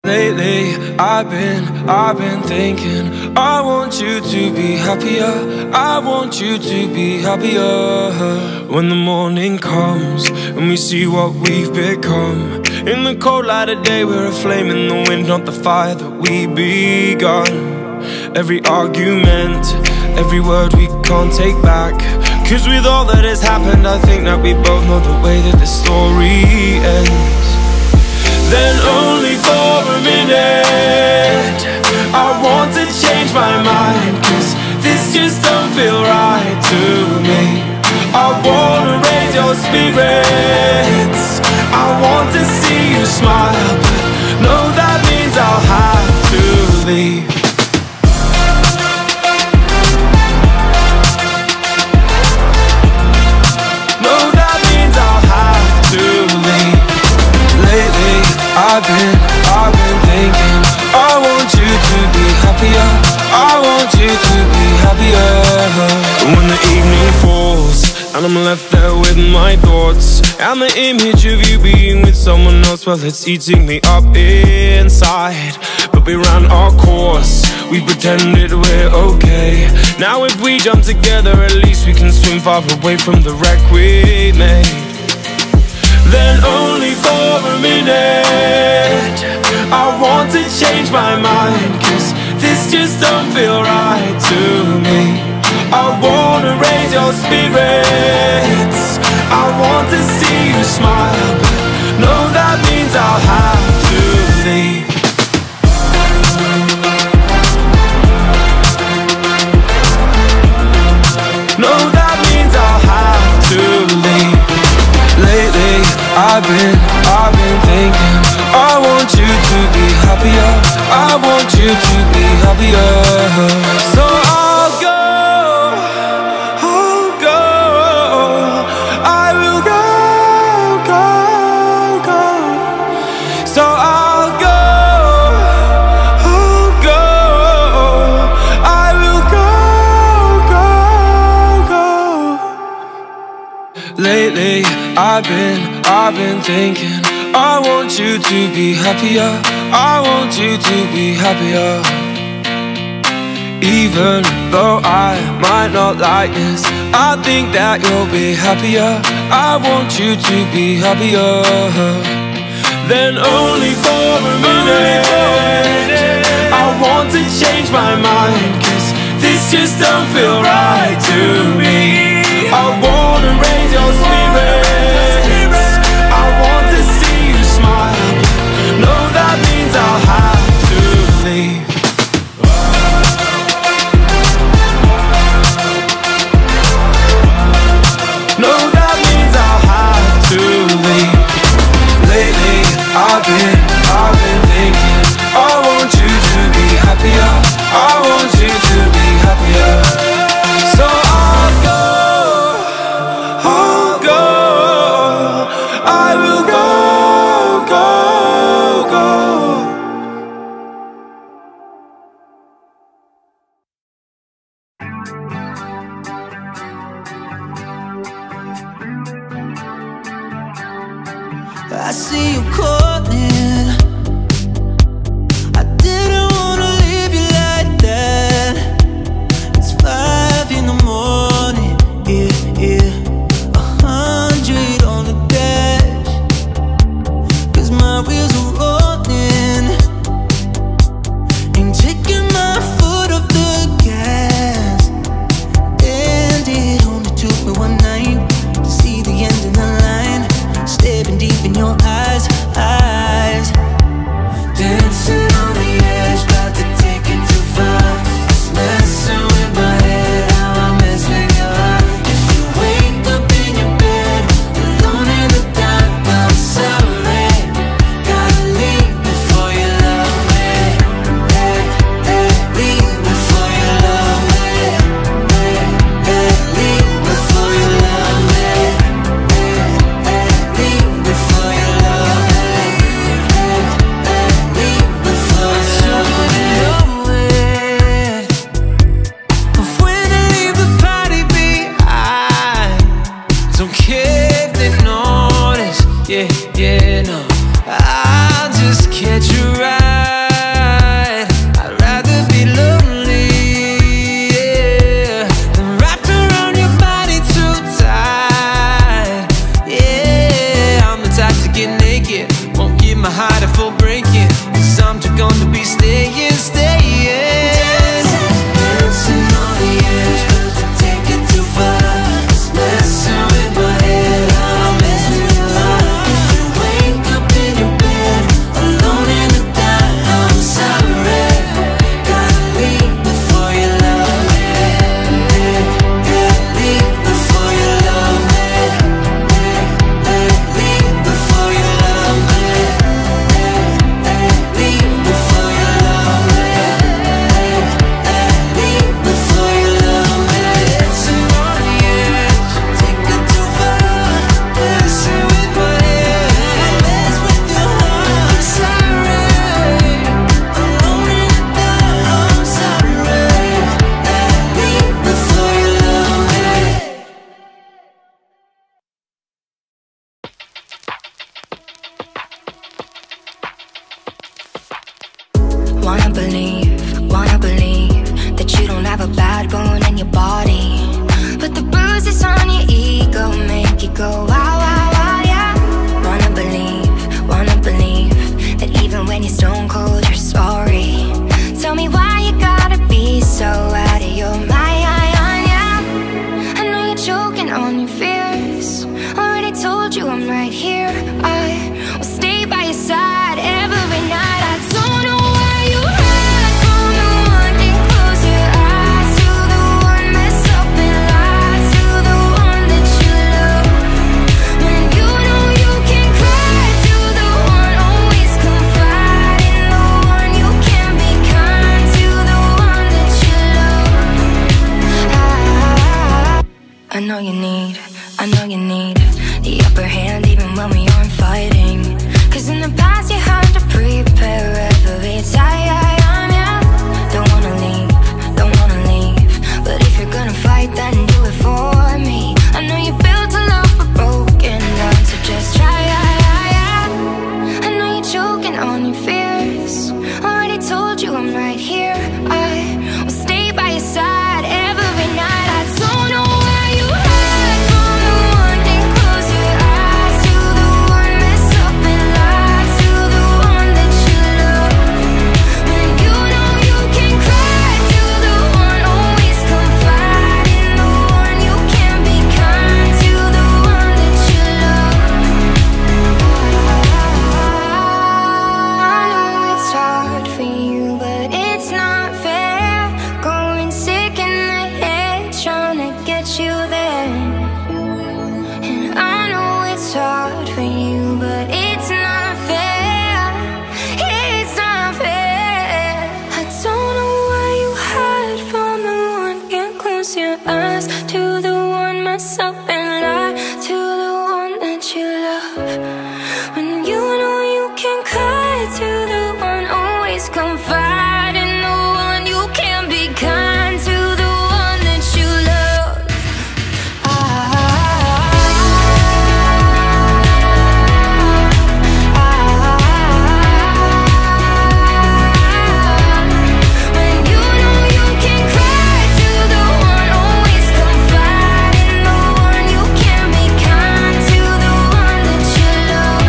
Lately, I've been thinking, I want you to be happier, I want you to be happier. When the morning comes and we see what we've become, in the cold light of day we're a flame in the wind, not the fire that we begun. Every argument, every word we can't take back, 'cause with all that has happened I think that we both know the way that the story ends. Then only for a minute I want to change my mind, 'cause this just don't feel right to me. I wanna raise your spirits, I want to see you smile, but no, that means I'll have to leave. No, that means I'll have to leave. Lately, I've been thinking, I want you to be happier, I want you to be happier. When the evening falls and I'm left there with my thoughts, and the image of you being with someone else, well, it's eating me up inside. But we ran our course, we pretended we're okay. Now if we jump together, at least we can swim far away from the wreck we made. Then only for a minute I want to change my mind, 'cause this just don't feel right to me. I wanna raise your spirits, I want to see you smile, but no, that means I'll have to leave. No, that means I'll have to leave. Lately, I've been thinking, I want you to be happier, I want you to be happier. So I'll go, I will go. So I'll go, I will go. Lately, I've been thinking, I want you to be happier, I want you to be happier. Even though I might not like this, I think that you'll be happier, I want you to be happier. Then only for a minute I want to change my mind, 'cause this just don't feel right to me. I wanna raise your spirits, I want to see you smile, no, that means I'll have to leave. No, that means I'll have to leave. Lately, I've been thinking, I want you to be happier, I want you to be happier. So I'll go, I will go. I see you calling, I didn't wanna leave you like that. gonna be staying. Dancing on the edge, but to take it too far. Messing with my head, I'm messing with your heart. If you wake up in your bed, alone in the dark, I'm sorry. Gotta leave before you love me. Gotta leave before you love me. Leave before you love me. Leave before you love me. Leave before you love me. Dancing on the edge, take it too far. Dancing with my head, mess with your heart. I'm sorry, alone in the dark. I'm sorry. Leave before you love me. Wanna believe that you don't have a bad bone in your body, but the bruises on your ego make you go wow, wow, wow, yeah. Wanna believe that even when you're stone cold, you're sorry. Tell me why you gotta be so out of your mind, yeah. I know you're choking on your fears. Already told you I'm right here. I will stay by your side every night. I don't know where you hide from the one that close your eyes to, the one mess up and lie to, the one that you love. When you know you can cry to, the one always confide in, the one you can be kind to, the one that you love. I know you need the upper hand even when we aren't fighting. Cause in the past you had to prepare every time, yeah. Don't wanna leave, but if you're gonna fight, then do it for me. I know you built a love but broken down, so just try, yeah. I know you're choking on your fears. Already told you I'm right here. I will stay by your side every night. I don't know where you hide from the one that close your eyes to, the one mess up and lie to, the one that you love. When you know you can cry to, the one always confide in, the one you can be kind to, the one that you love. I know it's hard for you, but it's not fair. Going sick in the head, trying to get you there. And I know it's hard for you, but it's not fair. It's not fair. I don't know why you hide from the one, can't close your eyes to, the one mess up and lie to, the one that you love. When you know you can cry to, the one always confide in, the one you can be kind to, the one that you love. When you know you can cry to, the one always confide in, the one you can be kind to, the one that you love.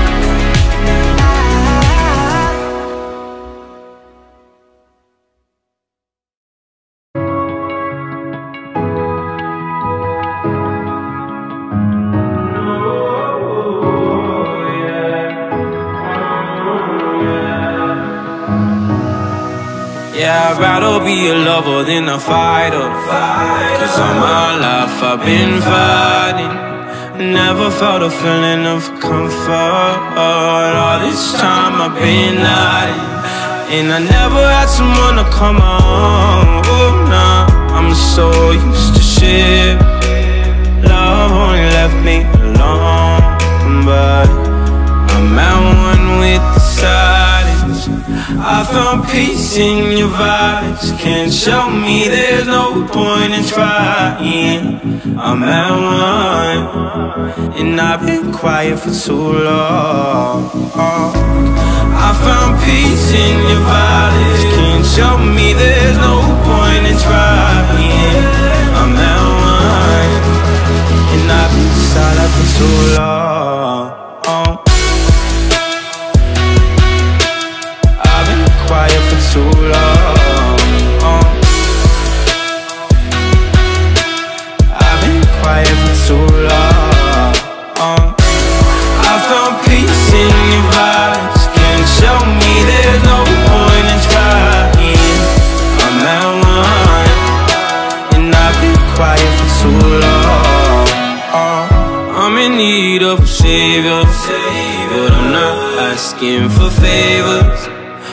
Yeah, I'd rather be a lover than a fighter. Cause all my life I've been fighting. Never felt a feeling of comfort. All this time I've been hiding, and I never had someone to come on. Oh, nah, I'm so used to shit. Love only left me alone, but I'm at one with the silence. I found peace in your vibes. Can't show me there's no point in trying. I'm at one, and I've been quiet for too long. I found peace in your vibes. Can't show me there's no point in trying. I'm at one, and I've been silent for too long.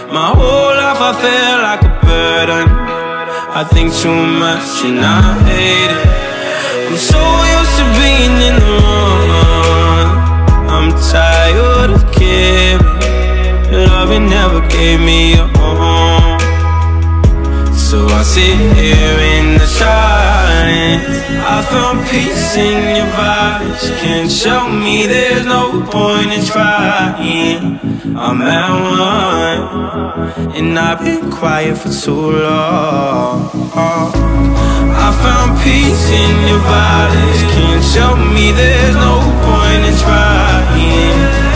My whole life I feel like a burden. I think too much and I hate it. I'm so used to being in the wrong. I'm tired of caring. Love you never gave me a home. So I sit here in the silence. I found peace in your vibes. Can't show me there's no point in trying. I'm at one, and I've been quiet for too long. I found peace in your vibes. Can't show me there's no point in trying.